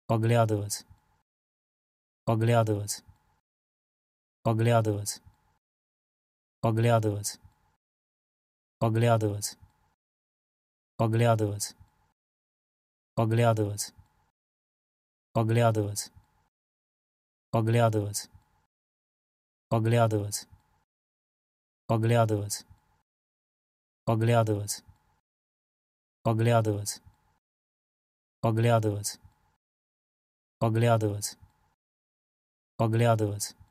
поглядывать, поглядывать, поглядывать, поглядывать, поглядывать, поглядывать, поглядывать, поглядывать, поглядывать, поглядывать, поглядывать, поглядывать, поглядывать, поглядывать, поглядывать, поглядывать,